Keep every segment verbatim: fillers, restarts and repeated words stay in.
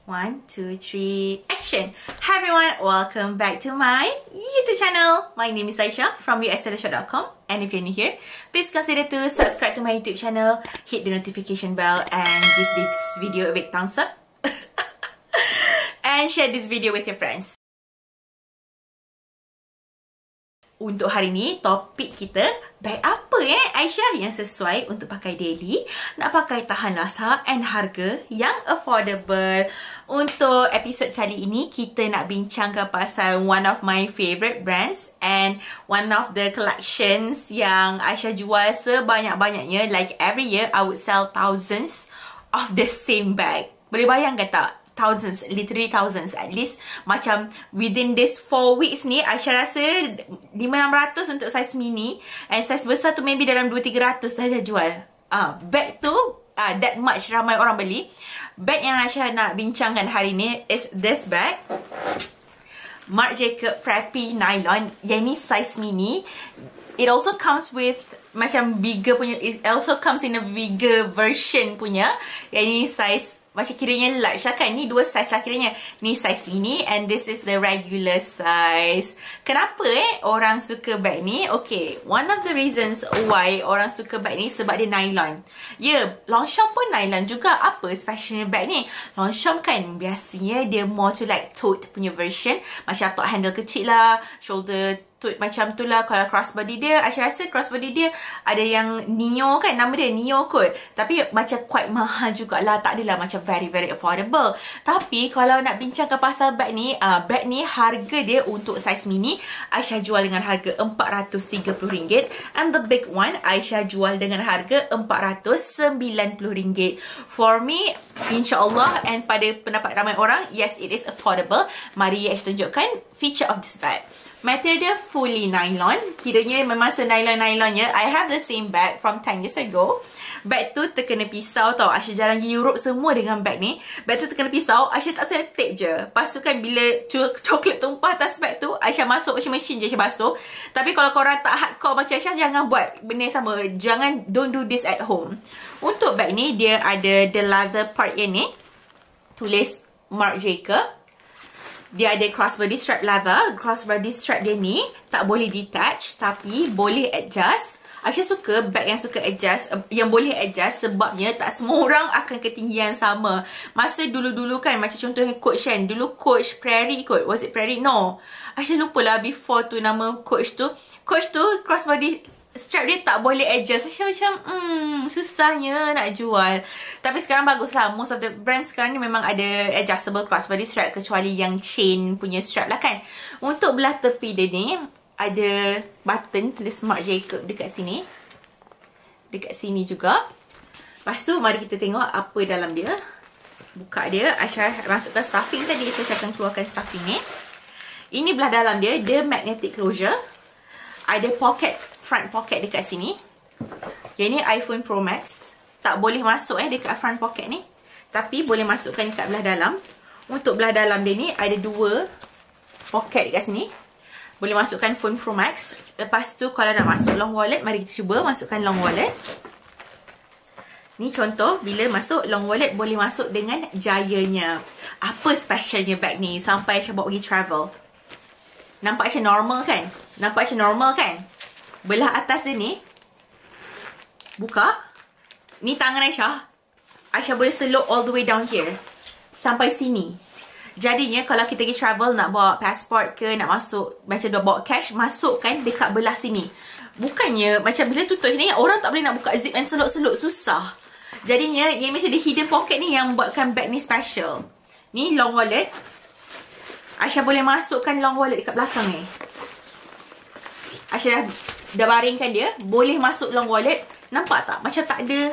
One, two, three, action! Hi everyone, welcome back to my YouTube channel. My name is Aisha from u s l shop dot com, and if you're new here, please consider to subscribe to my YouTube channel, hit the notification bell, and give this video a big thumbs up. And share this video with your friends. Untuk hari ni, topik kita bag apa eh Aisyah yang sesuai untuk pakai daily, nak pakai tahan rasa and harga yang affordable. Untuk episod kali ini, kita nak bincangkan pasal one of my favourite brands and one of the collections yang Aisyah jual sebanyak-banyaknya. Like every year, I would sell thousands of the same bag. Boleh bayangkan tak? Thousands, literally thousands. At least macam within this four weeks ni, Aisyah rasa lima enam ratus untuk size mini, and size besar tu maybe dalam dua tiga ratus saja jual. Ah, uh, bag tu uh, that much ramai orang beli. Bag yang Aisyah nak bincangkan hari ni is this bag, Marc Jacobs Preppy Nylon. Yang ni size mini. It also comes with macam bigger punya. It also comes in a bigger version punya. Yang ni size macam kiranya large lah kan. Ni dua size lah kiranya. Ni size mini and this is the regular size. Kenapa eh orang suka bag ni? Okay, one of the reasons why orang suka bag ni sebab dia nylon. Ya, yeah, Longchamp pun nylon juga. Apa specialnya bag ni? Longchamp kan biasanya dia more to like tote punya version. Macam top handle kecil lah, shoulder tote macam tu lah. Kalau crossbody dia, Aisyah rasa crossbody dia ada yang Neo kan, nama dia Neo kot. Tapi macam quite mahal jugalah, tak adalah macam very very affordable. Tapi kalau nak bincangkan pasal bag ni, uh, bag ni harga dia untuk size mini Aisyah jual dengan harga empat ratus tiga puluh ringgit, and the big one Aisyah jual dengan harga empat ratus sembilan puluh ringgit. For me, insyaAllah, and pada pendapat ramai orang, yes, it is affordable. Mari Aisyah tunjukkan feature of this bag. Material dia fully nylon. Kiranya memang senylon-nylonnya. I have the same bag from ten years ago. Bag tu terkena pisau tau. Aisyah jalan pergi Europe semua dengan bag ni. Bag tu terkena pisau. Aisyah tak salah tape je. Lepas tu kan bila coklat tumpah atas bag tu, Aisyah masuk washing machine je, Aisyah basuh. Tapi kalau korang tak hardcore macam Aisyah, jangan buat benda yang sama. Jangan, don't do this at home. Untuk bag ni, dia ada the leather part yang ni. Tulis Marc Jacobs. Dia ada crossbody strap leather. Crossbody strap dia ni tak boleh detach, tapi boleh adjust. Aisyah suka bag yang suka adjust, yang boleh adjust, sebabnya tak semua orang akan ketinggian sama. Masa dulu-dulu kan, macam contohnya Coach kan, dulu Coach Prairie kot. Was it Prairie? No, Aisyah lupa lah before tu nama Coach tu. Coach tu crossbody strap dia tak boleh adjust. Aisyah macam hmm, susahnya nak jual. Tapi sekarang bagus lah. Most of the brands sekarang ni memang ada adjustable crossbody strap, kecuali yang chain punya strap lah kan. Untuk belah tepi dia ni ada button tulis Marc Jacobs dekat sini. Dekat sini juga. Lepas tu mari kita tengok apa dalam dia. Buka dia. Aisyah masukkan stuffing tadi, so Aisyah akan keluarkan stuffing ni. Ini belah dalam dia. Dia magnetic closure. Ada pocket, front pocket dekat sini. Yang ni iPhone Pro Max. Tak boleh masuk eh dekat front pocket ni, tapi boleh masukkan dekat belah dalam. Untuk belah dalam dia ni ada dua pocket dekat sini. Boleh masukkan phone Pro Max. Lepas tu kalau nak masuk long wallet, mari kita cuba masukkan long wallet. Ni contoh bila masuk long wallet, boleh masuk dengan jayanya. Apa specialnya bag ni sampai Aisyah bawa pergi travel? Nampak macam normal kan? Nampak macam normal kan? Belah atas dia ni, buka. Ni tangan Aisyah. Aisyah boleh seluk all the way down here, sampai sini. Jadinya kalau kita pergi travel, nak bawa passport ke, nak masuk, macam dah bawa cash, masukkan dekat belah sini. Bukannya macam bila tutup ni, orang tak boleh nak buka zip and seluk-seluk, susah. Jadinya yang macam the hidden pocket ni yang buatkan bag ni special. Ni long wallet. Aisyah boleh masukkan long wallet dekat belakang ni. Aisyah dah, dah baringkan dia. Boleh masuk long wallet. Nampak tak? Macam tak ada,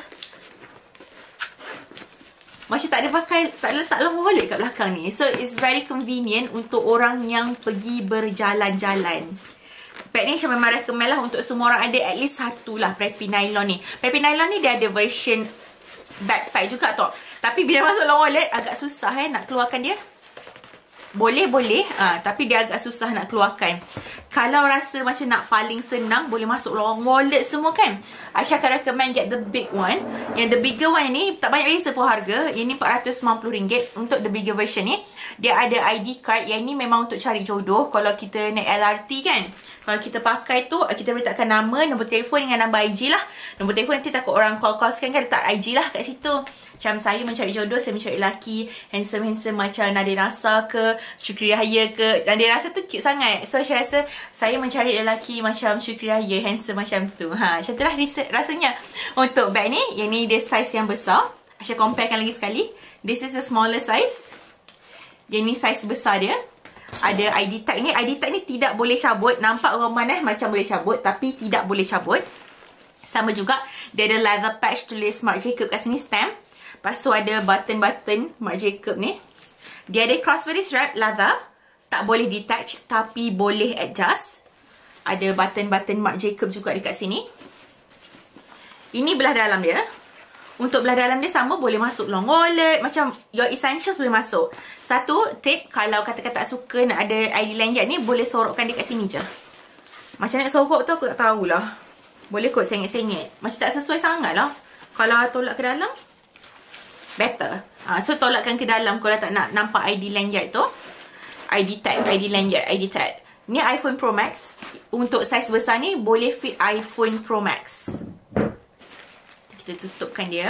macam tak ada pakai, tak ada letak long wallet kat belakang ni. So it's very convenient untuk orang yang pergi berjalan-jalan. Bag ni Aisyah memang recommend lah untuk semua orang ada at least satu lah Preppy Nylon ni. Preppy Nylon ni dia ada version backpack juga tau. Tapi bila masuk long wallet agak susah eh nak keluarkan dia. boleh-boleh, ah, tapi dia agak susah nak keluarkan. Kalau rasa macam nak paling senang, boleh masuk long wallet semua kan. Aisyah akan recommend get the big one. Yang the bigger one ni tak banyak beza pun harga. Ini empat ratus sembilan puluh ringgit untuk the bigger version ni. Dia ada I D card. Yang ni memang untuk cari jodoh. Kalau kita naik L R T kan, kalau kita pakai tu, kita boleh letakkan nama, nombor telefon dengan nombor I G lah. Nombor telefon nanti takut orang call-call sekarang kan, letak I G lah kat situ. Macam saya mencari jodoh, saya mencari lelaki handsome-handsome macam Nadia Nasa ke, Syukri Yahya ke. Nadia Nasa tu cute sangat. So saya rasa saya mencari lelaki macam Syukri Yahya, handsome macam tu. Ha, macam tu lah rasanya untuk bag ni. Yang ni dia size yang besar. Saya comparekan lagi sekali. This is a smaller size. Yang ni size besar dia. Ada I D tag ni. I D tag ni tidak boleh cabut. Nampak orang mana macam boleh cabut, tapi tidak boleh cabut. Sama juga, dia ada leather patch tulis Marc Jacob kat sini, stamp. Lepas tu ada button-button Marc Jacob ni. Dia ada crossbody strap leather. Tak boleh detach, tapi boleh adjust. Ada button-button Marc Jacob juga dekat sini. Ini belah dalam dia. Untuk belah dalam dia sama, boleh masuk long wallet. Macam your essentials boleh masuk. Satu tip, kalau kata-kata tak suka nak ada I D lanyard ni, boleh sorokkan dia kat sini je. Macam nak sorok tu aku tak tahulah. Boleh kot sengit-sengit. Macam tak sesuai sangat lah. Kalau tolak ke dalam, better. Ha, so tolakkan ke dalam kalau tak nak nampak I D lanyard tu. I D tag, I D lanyard, I D tag. Ni iPhone Pro Max. Untuk saiz besar ni boleh fit iPhone Pro Max. Kita tutupkan dia.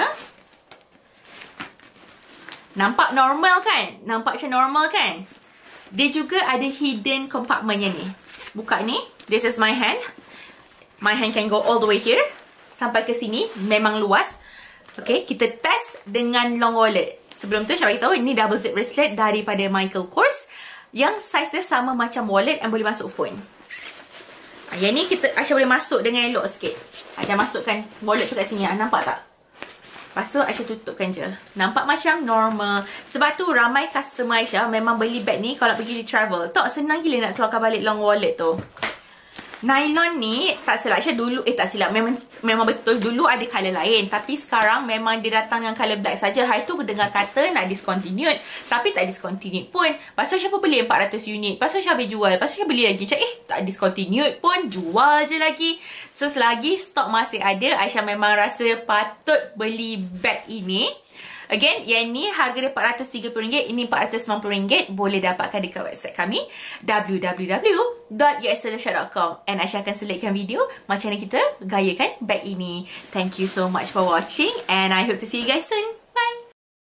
Nampak normal kan? Nampak macam normal kan? Dia juga ada hidden compartmentnya ni. Buka ni. This is my hand. My hand can go all the way here. Sampai ke sini. Memang luas. Okay, kita test dengan long wallet. Sebelum tu saya beritahu ini double zip bracelet daripada Michael Kors. Yang saiz dia sama macam wallet and boleh masuk phone. Yang ni kita Aisyah boleh masuk dengan elok sikit. Aisyah masukkan wallet tu kat sini. Nampak tak? Lepas tu Aisyah tutupkan je. Nampak macam normal. Sebab tu ramai customer Aisyah memang beli bag ni kalau pergi di travel. Tak senang gila nak keluarkan balik long wallet tu. Nylon ni tak silap Aisyah dulu. Eh tak silap. Memang memang betul dulu ada colour lain. Tapi sekarang memang dia datang dengan colour black saja. Hari tu aku dengar kata nak discontinued. Tapi tak discontinued pun. Lepas tu Aisyah pun beli empat ratus unit. Lepas tu Aisyah habis jual. Lepas tu Aisyah beli lagi. Macam eh tak discontinued pun. Jual je lagi. So selagi stok masih ada, Aisyah memang rasa patut beli bag ini. Again, yang ni harga dia empat ratus tiga puluh ringgit, ini empat ratus sembilan puluh ringgit. Boleh dapatkan dekat website kami w w w dot yaselasha dot com. And Aisyah akan selectkan video macam mana kita gayakan bag ini. Thank you so much for watching and I hope to see you guys soon. Bye!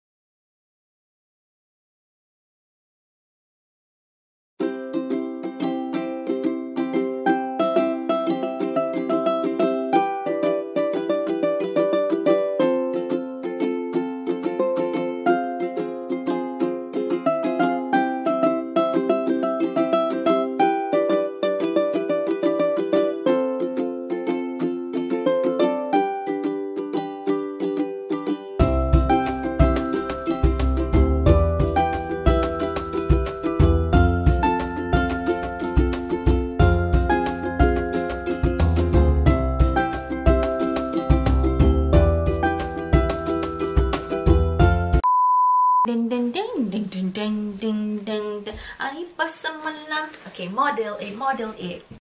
Ding ding ding ding ding ding ding ding ding. Ai pasal malam. Okay, model eight, model eight.